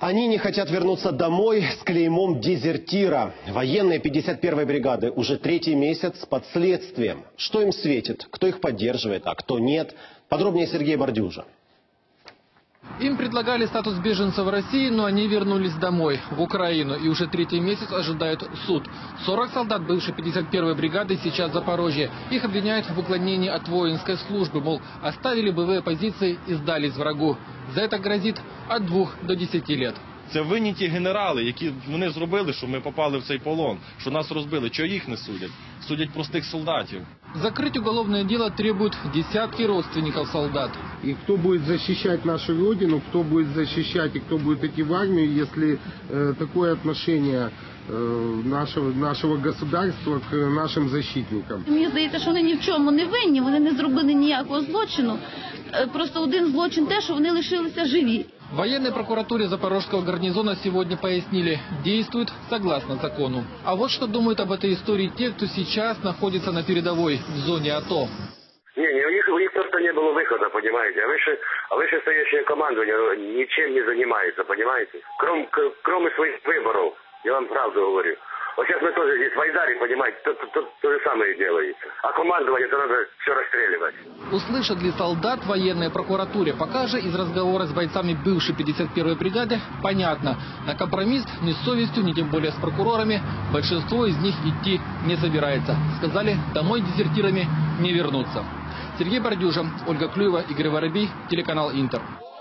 Они не хотят вернуться домой с клеймом дезертира. Военные 51-й бригады уже третий месяц под следствием. Что им светит, кто их поддерживает, а кто нет. Подробнее Сергей Бардюжа. Им предлагали статус беженцев в России, но они вернулись домой, в Украину, и уже третий месяц ожидают суд. 40 солдат бывшей 51-й бригады сейчас в Запорожье. Их обвиняют в уклонении от воинской службы, мол, оставили боевые позиции и сдались врагу. За это грозит от 2 до 10 лет. Це винні ті генерали, які вони зробили, що ми попали в цей полон, що нас розбили. Чого їх не судять? Судять простих солдатів. Закрыть уголовное дело требуют десятки родственников солдат. И кто будет защищать нашу родину, кто будет защищать и кто будет идти в армию, если такое отношение нашего государства к нашим защитникам. Мені здається, що вони ні в чому не винні, вони не зробили ніякого злочину. Просто один злочин те, що вони лишилися живі. В военной прокуратуре Запорожского гарнизона сегодня пояснили, действуют согласно закону. А вот что думают об этой истории те, кто сейчас находится на передовой, в зоне АТО. У них просто не было выхода, понимаете. А вышестоящее командование ничем не занимается, понимаете. Кроме своих выборов, я вам правду говорю. Вот сейчас мы тоже здесь в Айдаре, понимаете, то же самое делается. А командование, то надо все расстреливать. Услышат ли солдат в военной прокуратуре? Пока же из разговора с бойцами бывшей 51-й бригады понятно. На компромисс ни с совестью, ни тем более с прокурорами большинство из них идти не собирается. Сказали, домой дезертирами не вернуться. Сергей Бардюжа, Ольга Клюева, Игорь Воробей, телеканал Интер.